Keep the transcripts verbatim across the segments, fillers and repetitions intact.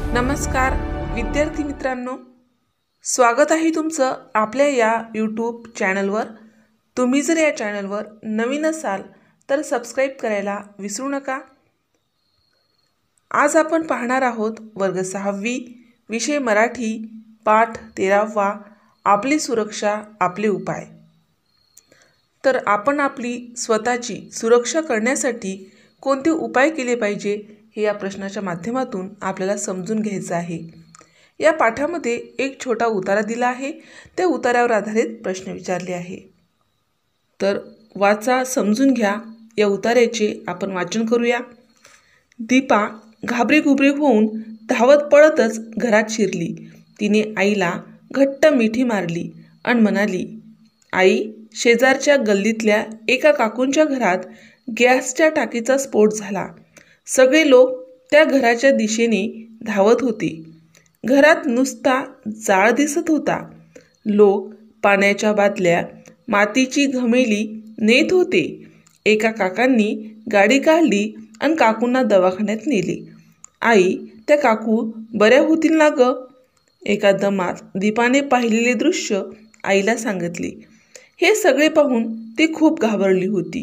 नमस्कार विद्यार्थी मित्रांनो, स्वागत आहे तुमचं आपल्या या यूट्यूब चॅनलवर। तुम्ही जर या चॅनलवर नवीन असाल तर सबस्क्राइब करायला विसरू नका। आज आपण पाहणार आहोत वर्ग सहावी विषय मराठी पाठ तेरावा आपली सुरक्षा आपले उपाय। तर आपण आपली स्वतःची सुरक्षा करण्यासाठी कोणते उपाय केले पाहिजे हे या प्रश्नाच्या माध्यमातून आपल्याला समजून घ्यायचं आहे। या पाठामध्ये एक छोटा उतारा दिला आहे, त्या उतारावर आधारित प्रश्न विचारले आहे। तर वाचा, समजून घ्या। या उतार्याचे आपण वाचन करूया। दीपा घाबरीघुबरी होऊन धावत पळतच घरात शिरली। तिने आईला घट्ट मिठी मारली आणि म्हणाली, आई, शेजारच्या गल्लीतल्या एका काकूंच्या घरात गॅसच्या टाकीचा स्फोट झाला। सगळे लोक त्या घराच्या दिशेने धावत होते। घरात नुसता जाळ दिसत होता। लोक पाण्याच्या बादल्या, मातीची घमेली नेत होते। एका काकांनी गाडी काढली आणि काकूंना दवाखान्यात नेले। आई, त्या काकू बऱ्या होतील ना ग? एका दमात दीपाने पाहिलेले दृश्य आईला सांगितले। हे सगळे पाहून ती खूप घाबरली होती।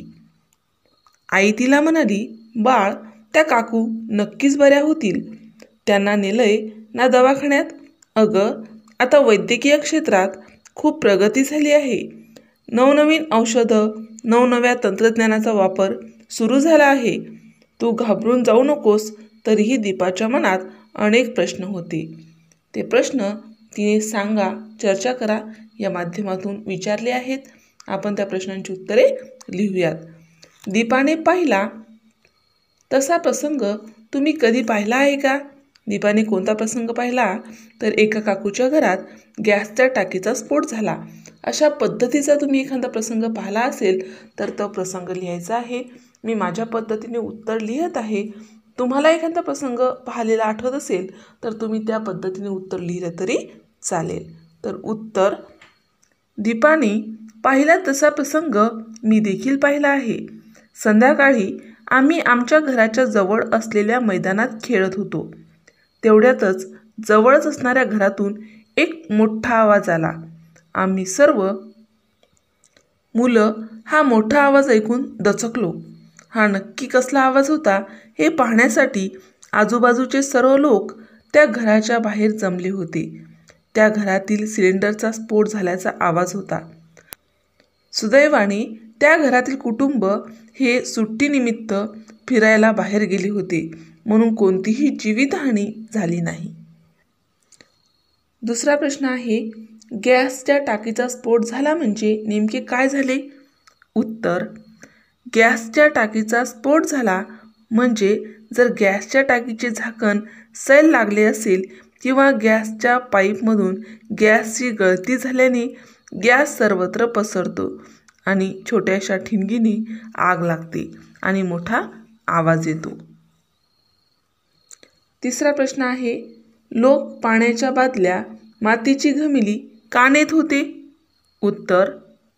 आई तिला म्हणाली, बाळ, त्या काकू नक्कीच बऱ्या होतील। त्यांना नेलंय ना दवाखान्यात? अगं, आता वैद्यकीय क्षेत्रात खूप प्रगती झाली आहे। नवनवीन औषधं, नवनव्या तंत्रज्ञानाचा वापर सुरू झाला आहे। तू घाबरून जाऊ नकोस। तरीही दीपाच्या मनात अनेक प्रश्न होते। ते प्रश्न तिने सांगा, चर्चा करा या माध्यमातून विचारले आहेत। आपण त्या प्रश्नांची उत्तरे लिहूयात। दीपाने पाहिला तसा प्रसंग तुम्ही कधी पाहिला आहे का? दीपाने कोणता प्रसंग पाहिला? तर एका काकूच्या घरात गॅसच्या टाकीचा स्फोट झाला। अशा पद्धतीचा तुम्ही एखादा प्रसंग पाहिला असेल तर तो प्रसंग लिहायचा आहे। मी माझ्या पद्धतीने उत्तर लिहित आहे। तुम्हाला एखादा प्रसंग पाहिलेला आठवत असेल तर तुम्ही त्या पद्धतीने उत्तर लिहिलं तरी चालेल। तर उत्तर, दीपाने पाहिला तसा प्रसंग मी देखील पाहिला आहे। संध्याकाळी आम्ही आमच्या घराच्या जवळ असलेल्या मैदानात खेळत होतो। तेवढ्यातच जवळच असणाऱ्या घरातून एक मोठा आवाज आला। आम्ही सर्व मुलं हा मोठा आवाज ऐकून दचकलो। हा नक्की कसला आवाज होता हे पाहण्यासाठी आजूबाजूचे सर्व लोक त्या घराच्या बाहेर जमले होते। त्या घरातील सिलेंडरचा स्फोट झाल्याचा आवाज होता। सुदैवाने त्या घरातील कुटुंब हे सुट्टीनिमित्त फिरायला बाहेर गेले होते, म्हणून कोणतीही जीवितहानी झाली नाही। दुसरा प्रश्न आहे, गॅसच्या टाकीचा स्फोट झाला म्हणजे नेमके काय झाले? उत्तर, गॅसच्या टाकीचा स्फोट झाला म्हणजे जर गॅसच्या टाकीचे झाकण सैल लागले असेल किंवा गॅसच्या पाईपमधून गॅसची गळती झाल्याने गॅस सर्वत्र पसरतो आणि छोट्याशा ठिणगीने आग लागते आणि मोठा आवाज येतो। तिसरा प्रश्न आहे, लोक पाण्याच्या बादल्या, मातीची घमेली का नेत होते? उत्तर,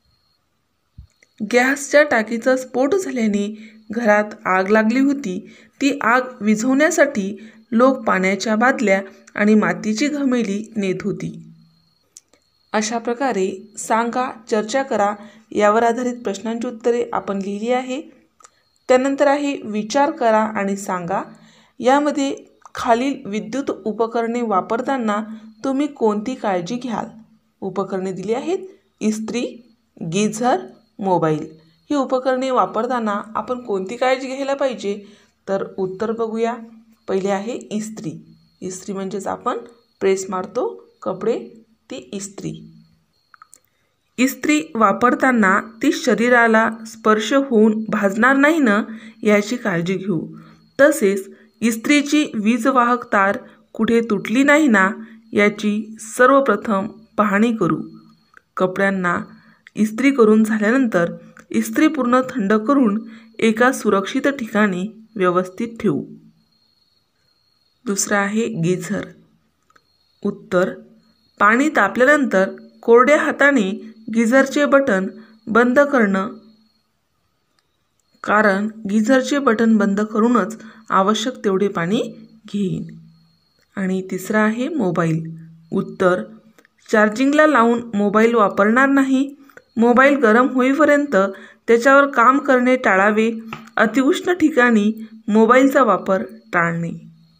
गॅसच्या टाकीचा स्फोट झाल्याने घरात आग लागली होती। ती आग विझवण्यासाठी लोक पाण्याच्या बादल्या आणि मातीची घमेली नेत होती। अशा प्रकारे सांगा, चर्चा करा यावर आधारित प्रश्नांची उत्तरे आपण लिहिली आहे। त्यानंतर आहे विचार करा आणि सांगा। यामध्ये खालील विद्युत उपकरणे वापरताना तुम्ही कोणती काळजी घ्याल? उपकरणे दिली आहेत, इस्त्री, गीझर, मोबाईल। ही उपकरणे वापरताना आपण कोणती काळजी घ्यायला पाहिजे? तर उत्तर बघूया। पहिले आहे इस्त्री। इस्त्री म्हणजेच आपण प्रेस मारतो कपडे, ती इस्त्री। इस्त्री वापरताना ती शरीराला स्पर्श होऊन भाजणार नाही ना याची काळजी घेऊ। तसेच इस्त्रीची वीजवाहक तार कुठे तुटली नाही ना याची सर्वप्रथम पाहणी करू। कपड्यांना इस्त्री करून झाल्यानंतर इस्त्री पूर्ण थंड करून एका सुरक्षित ठिकाणी व्यवस्थित ठेवू। दुसरा आहे गीझर। उत्तर, पाणी तापल्यानंतर कोरड्या हाताने गीझरचे बटन बंद करणं, कारण गीझरचे बटन बंद करूनच आवश्यक तेवढे पाणी घेईन। आणि तिसरा आहे मोबाईल. उत्तर, चार्जिंगला लावून मोबाईल वापरणार नाही. मोबाईल गरम होईपर्यंत त्याच्यावर काम करणे टाळावे. अतिउष्ण ठिकाणी मोबाईलचा वापर टाळणे.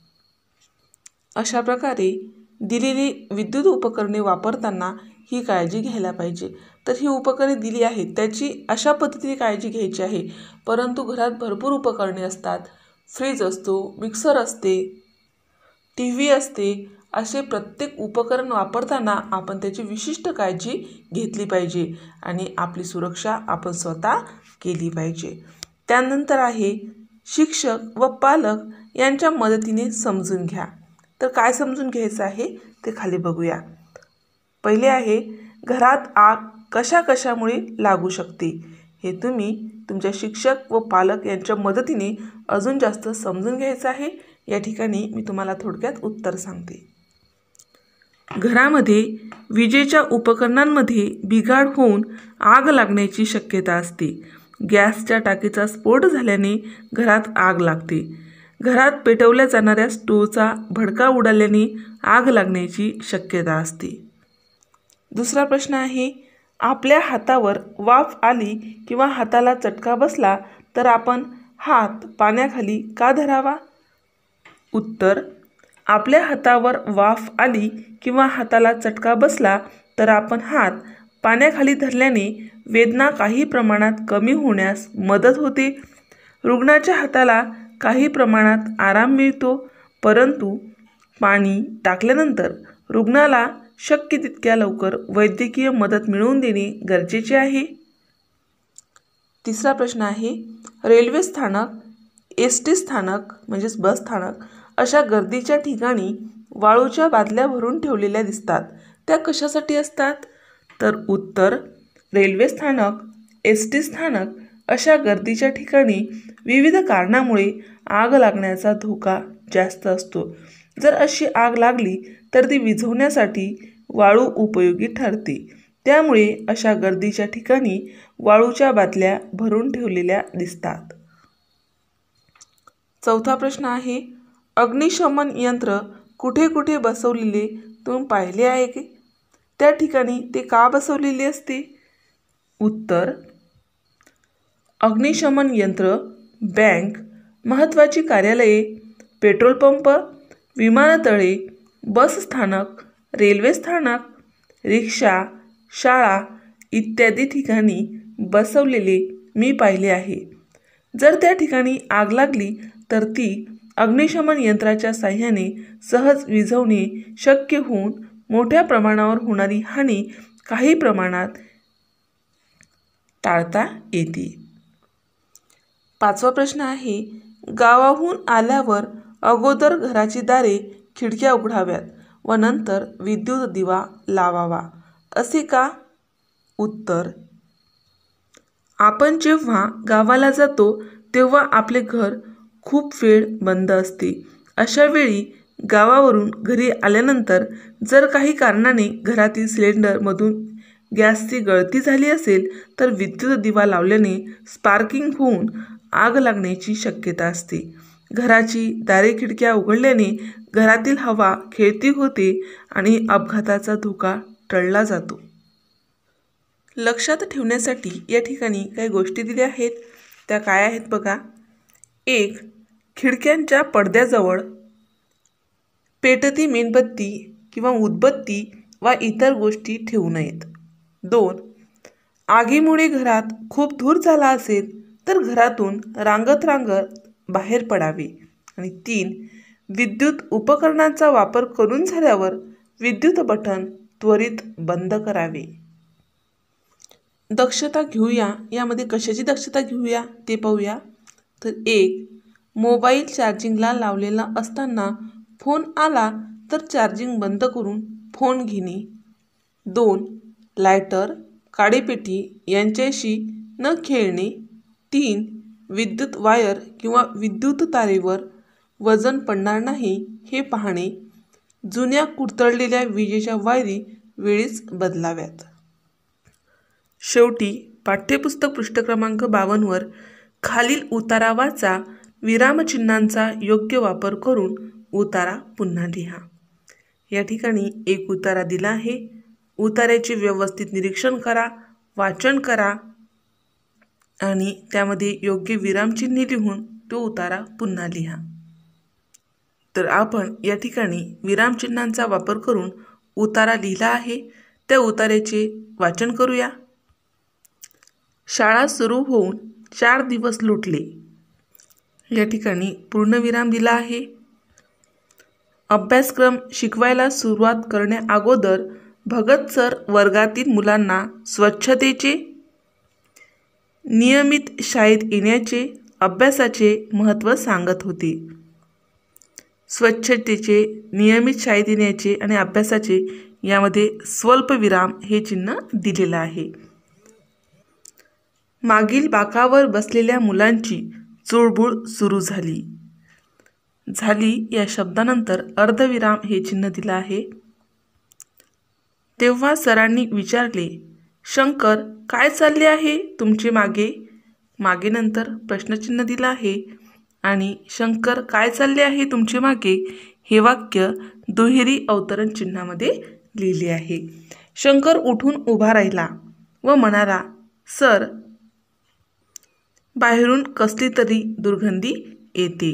अशा प्रकारे दिलेली विद्युत उपकरणे वापरताना ही काळजी घ्यायला पाहिजे. तर ही उपकरणे दिली आहेत त्याची अशा पद्धतीने काळजी घ्यायची आहे. परंतु घरात भरपूर उपकरणे असतात. फ्रीज असतो, मिक्सर असते, टी व्ही असते. असे प्रत्येक उपकरण वापरताना आपण त्याची विशिष्ट काळजी घेतली पाहिजे आणि आपली सुरक्षा आपण स्वतः केली पाहिजे. त्यानंतर आहे शिक्षक व पालक यांच्या मदतीने समजून घ्या. तर काय समजून घ्यायचं आहे ते खाली बघूया. पहिले आहे घरात आग कशा कशामुळे लागू शकते. हे तुम्ही तुमच्या शिक्षक व पालक यांच्या मदतीने अजून जास्त समजून घ्यायचं आहे. या ठिकाणी मी तुम्हाला थोडक्यात उत्तर सांगते. घरामध्ये विजेच्या उपकरणांमध्ये बिघाड होऊन आग लागण्याची शक्यता असते. गॅसच्या टाकीचा स्फोट झाल्याने घरात आग लागते. घरात पेटवल्या जाणाऱ्या स्टोव्हचा भडका उडाल्याने आग लागण्याची शक्यता असते. दुसरा प्रश्न आहे आपल्या हातावर वाफ आली किंवा हाताला चटका बसला तर आपण हात पाण्याखाली का धरावा. उत्तर, आपल्या हातावर वाफ आली किंवा हाताला चटका बसला तर आपण हात पाण्याखाली धरल्याने वेदना काही प्रमाणात कमी होण्यास मदत होते. रुग्णाच्या हाताला काही प्रमाणात आराम मिळतो. परंतु पाणी टाकल्यानंतर रुग्णाला शक्य तितक्या लवकर वैद्यकीय मदत मिळवून देणे गरजेचे आहे. तिसरा प्रश्न आहे रेल्वे स्थानक, एस टी स्थानक म्हणजेच बस स्थानक अशा गर्दीच्या ठिकाणी वाळूच्या बादल्या भरून ठेवलेल्या दिसतात. त्या कशासाठी असतात. तर उत्तर, रेल्वे स्थानक, एस टी स्थानक अशा गर्दीच्या ठिकाणी विविध कारणामुळे आग लागण्याचा धोका जास्त असतो. जर अशी आग लागली तर ती विझवण्यासाठी वाळू उपयोगी ठरते. त्यामुळे अशा गर्दीच्या ठिकाणी वाळूच्या बादल्या भरून ठेवलेल्या दिसतात. चौथा प्रश्न आहे अग्निशमन यंत्र कुठे कुठे बसवलेले तुम्ही पाहिले आहे की. त्या ठिकाणी ते का बसवलेले असते. उत्तर, अग्निशमन यंत्र बँक, महत्त्वाची कार्यालये, पेट्रोल पंप, विमानतळे, बस स्थानक, रेल्वे स्थानक, रिक्षा, शाळा इत्यादी ठिकाणी बसवलेले मी पाहिले आहे. जर त्या ठिकाणी आग लागली तर ती अग्निशमन यंत्राच्या साहाय्याने सहज विझवणे शक्य होऊन मोठ्या प्रमाणावर होणारी हानी काही प्रमाणात टाळता येते. पाचवा प्रश्न आहे गावाहून आल्यावर अगोदर घराची दारे खिडक्या उघडाव्यात व नंतर विद्युत दिवा लावावा असे का. उत्तर, आपण जेव्हा गावाला जातो तेव्हा आपले घर खूप वेळ बंद असते. अशा वेळी गावावरून घरी आल्यानंतर जर काही कारणाने घरातील सिलेंडरमधून गॅसची गळती झाली असेल तर विद्युत दिवा लावल्याने स्पार्किंग होऊन आग लागण्याची शक्यता असते. घराची दारे खिडक्या उघडल्याने घरातील हवा खेळती होते आणि अपघाताचा धोका टळला जातो. लक्षात ठेवण्यासाठी या ठिकाणी काही गोष्टी दिल्या आहेत. त्या काय आहेत बघा. एक, खिडक्यांच्या पडद्याजवळ पेटती मेणबत्ती किंवा उदबत्ती वा इतर गोष्टी ठेवू नयेत. दोन, आगीमुळे घरात खूप धूर झाला असेल तर घरातून रांगत रांगत बाहेर पडावे. आणि तीन, विद्युत उपकरणांचा वापर करून झाल्यावर विद्युत बटन त्वरित बंद करावे. दक्षता घेऊया. यामध्ये कशाची दक्षता घेऊया ते पाहूया. तर एक, मोबाईल चार्जिंगला लावलेला असताना फोन आला तर चार्जिंग बंद करून फोन घेणे. दोन, लायटर, काडीपेटी यांच्याशी न खेळणे. तीन, विद्युत वायर किंवा विद्युत तारेवर वजन पडणार नाही हे पाहणे. जुन्या कुरतडलेल्या विजेच्या वायरी वेळीच बदलाव्यात. शेवटी पाठ्यपुस्तक पृष्ठ क्रमांक बावन्नवर खालील उतारा वाचा. विरामचिन्हांचा योग्य वापर करून उतारा पुन्हा लिहा. या ठिकाणी एक उतारा दिला आहे। उतार्याचे व्यवस्थित निरीक्षण करा, वाचन करा आणि त्यामध्ये योग्य विरामचिन्हे लिहून तो उतारा पुन्हा लिहा। तर आपण या ठिकाणी विरामचिन्हांचा वापर करून उतारा लिहिला आहे। त्या उतार्याचे वाचन करूया। शाळा सुरू होऊन चार दिवस लुटले, या ठिकाणी पूर्णविराम दिला आहे। अभ्यासक्रम शिकवायला सुरुवात करण्या अगोदर भगत सर वर्गातील मुलांना स्वच्छतेचे, नियमित शाळेत येण्याचे, अभ्यासाचे महत्त्व सांगत होते। स्वच्छतेचे, नियमित शाळेत येण्याचे आणि अभ्यासाचे यामध्ये स्वल्पविराम हे चिन्ह दिलेलं आहे। मागील बाकावर बसलेल्या मुलांची चुळबुळ सुरू झाली। झाली या शब्दानंतर अर्धविराम हे चिन्ह दिलं आहे। तेव्हा सरांनी विचारले, शंकर काय चालले आहे तुमचे मागे? मागे नंतर प्रश्नचिन्ह दिलं आहे आणि शंकर काय चालले आहे तुमचे मागे हे वाक्य दुहेरी अवतरण चिन्हामध्ये लिहिले आहे। शंकर उठून उभा राहिला व म्हणाला, सर बाहेरून कसली तरी दुर्गंधी येते।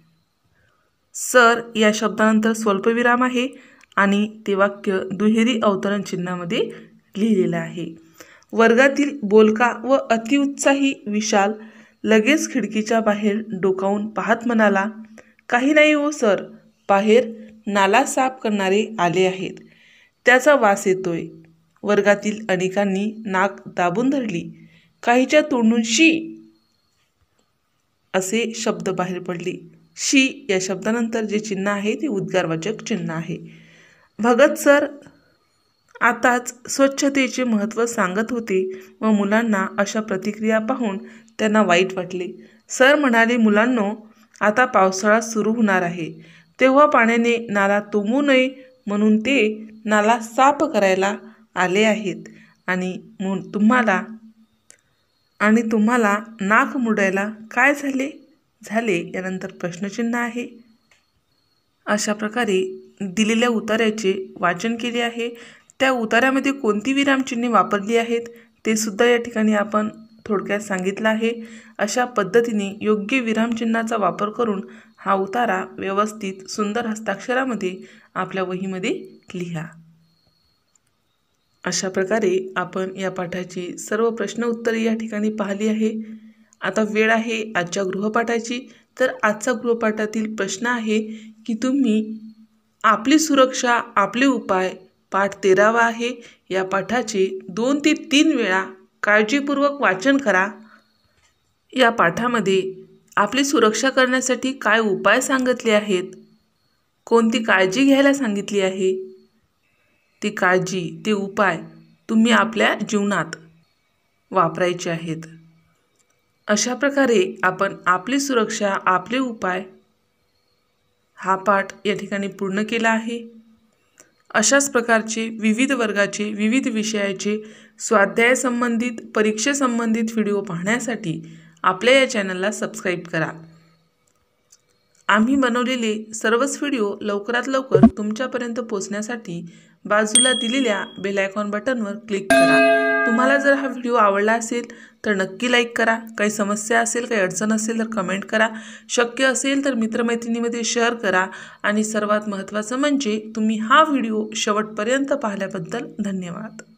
सर या शब्दानंतर स्वल्पविराम आहे आणि ते वाक्य दुहेरी अवतरण चिन्हामध्ये लिहिलेलं आहे। वर्गातील बोलका व अतिउत्साही विशाल लगेच खिडकीच्या बाहेर डोकावून पाहत म्हणाला, काही नाही हो सर, बाहेर नाला साफ करणारे आले आहेत, त्याचा वास येतोय। वर्गातील अनेकांनी नाक दाबून धरली। काहीच्या तोंडून शी असे शब्द बाहेर पडले। शी या शब्दानंतर जे चिन्ह आहे ते उद्गारवाचक चिन्ह आहे। भगत सर आताच स्वच्छतेचे महत्त्व सांगत होते व मुलांना अशा प्रतिक्रिया पाहून त्यांना वाईट वाटले। सर म्हणाले, मुलांनो, आता पावसाळा सुरू होणार आहे, तेव्हा पाण्याने नाला तुंबू नये म्हणून ते नाला साफ करायला आले आहेत आणि तुम्हाला आणि तुम्हाला नाक मुडायला काय झाले झाले यानंतर प्रश्नचिन्ह आहे। अशा प्रकारे दिलेल्या उतार्याचे वाचन केले आहे। त्या उतार्यामध्ये कोणती विरामचिन्हे वापरली आहेत ते सुद्धा या ठिकाणी आपण थोडक्यात सांगितलं आहे। अशा पद्धतीने योग्य विरामचिन्हाचा वापर करून हा उतारा व्यवस्थित सुंदर हस्ताक्षरामध्ये आपल्या वहीमध्ये लिहा। अशा प्रकारे आपण या पाठाची सर्व प्रश्न उत्तरे या ठिकाणी पाहिली आहे। आता वेळ आहे आजच्या गृहपाठाची। तर आजचा गृहपाठातील प्रश्न आहे की तुम्ही आपली सुरक्षा आपले उपाय पाठ तेरावा आहे, या पाठाचे दोन ते तीन वेळा काळजीपूर्वक वाचन करा। या पाठामध्ये आपली सुरक्षा करण्यासाठी काय उपाय सांगितले आहेत, कोणती काळजी घ्यायला सांगितली आहे, ती काळजी ते उपाय तुम्ही आपल्या जीवनात वापरायचे आहेत। अशा प्रकारे आपण आपली सुरक्षा आपले उपाय हा पाठ या ठिकाणी पूर्ण केला आहे। अशाच प्रकारचे विविध वर्गाचे विविध विषयाचे स्वाध्याय संबंधित परीक्षेसंबंधित व्हिडिओ पाहण्यासाठी आपल्या या चॅनलला सबस्क्राईब करा। आम्ही बनवलेले सर्वच व्हिडिओ लवकरात लवकर तुमच्यापर्यंत पोहोचण्यासाठी बाजूला दिलेल्या बेल आयकॉन बटनवर क्लिक करा। तुम्हाला जर हा व्हिडिओ आवडला असेल तर नक्की लाईक करा। काही समस्या असेल, काही अडचण असेल तर कमेंट करा। शक्य असेल तर मित्रमैत्रिणींमध्ये शेअर करा आणि सर्वात महत्त्वाचं म्हणजे तुम्ही हा व्हिडिओ शेवटपर्यंत पाहिल्याबद्दल धन्यवाद।